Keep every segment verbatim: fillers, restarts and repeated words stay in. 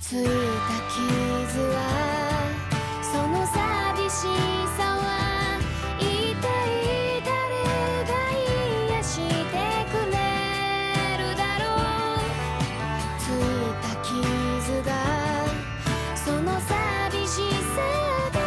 ついた傷はその寂しさは一体誰が癒してくれるだろう。ついた傷がその寂しさだ。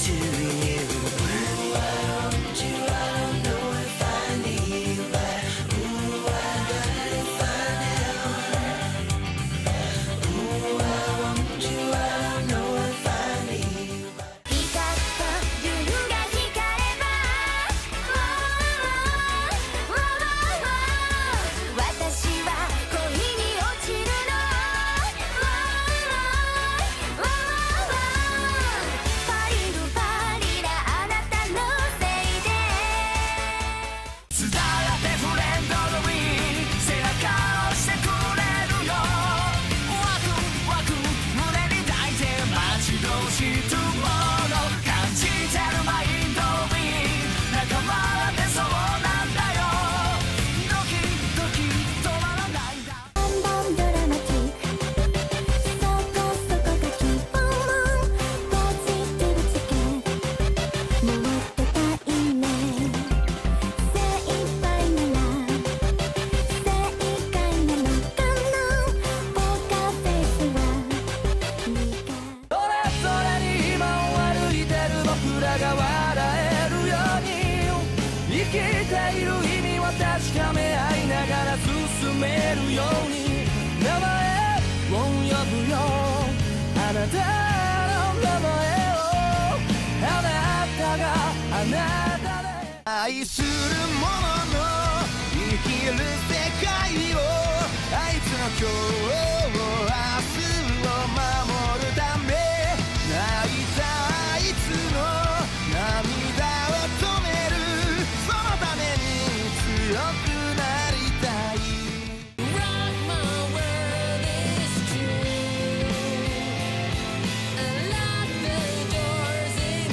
愛する者の生きる世界をあいつの今日を明日を守るため泣いたあいつの涙を止めるそのために強くなりたい Rock my world is true Unlock the doors in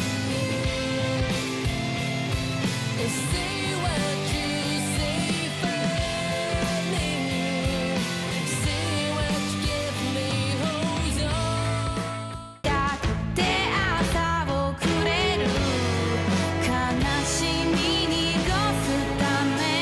you Say what you say for me Say what you give me hold on だって朝をくれる悲しみに越すため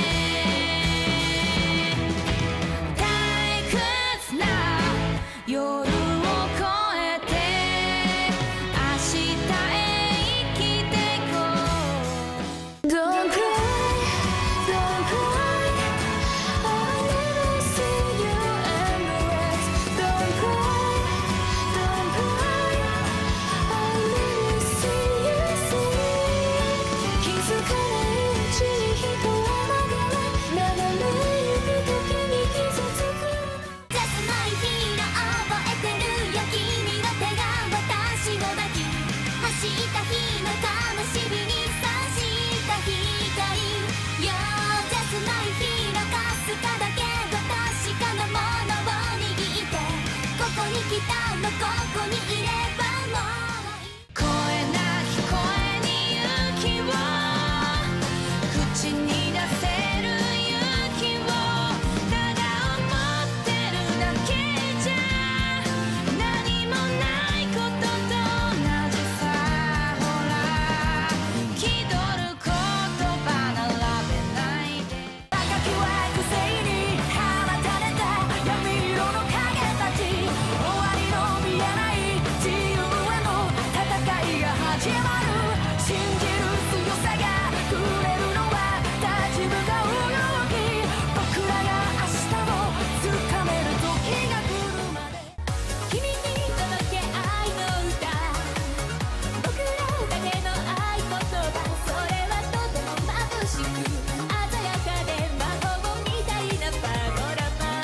退屈な夜を越えて明日へ生きてこう Don't cry, don't cry I'll never see you endless Don't cry, don't cry I'll never see you sing 気づかないうちに人は流れ流れゆく時に傷つく Just my hero 覚えてるよ君の手が私を抱き走った日の悲しみに差した光 You're just my hero かすかだけど確かなものを握ってここに来たのここにいればもういい声なき声に勇気を口に出せる勇気をただ思ってるだけじゃ何もないことと同じさほら気取る言葉並べないで高きはくせに放たれた闇色の影たち終わりの見えない自由への戦いが始まる信じる強さがくれるのは立ち向かう勇気僕らが明日をつかめる時が来るまで君に届け愛の歌僕らだけの愛言葉それはとても眩しく鮮やかで魔法みたいなパノラマ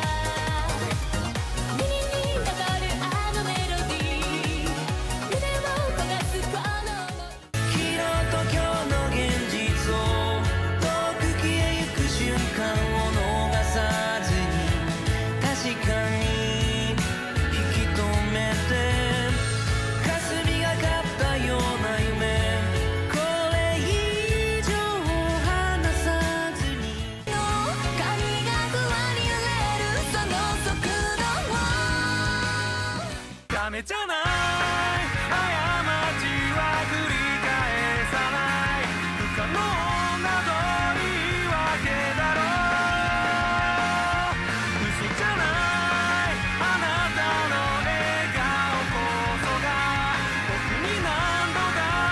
耳に残るあのメロディー胸を焦がすこの想い昨日と今日の現実を遠く消えゆく瞬間を逃さずに確かに引き止めて霞がかったような夢これ以上離さずにの髪が不安に揺れるその速度をダメじゃない過ちは繰り返さない不可能など言い訳だろう嘘じゃないあなたの笑顔こそが僕に何度だ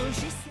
しさ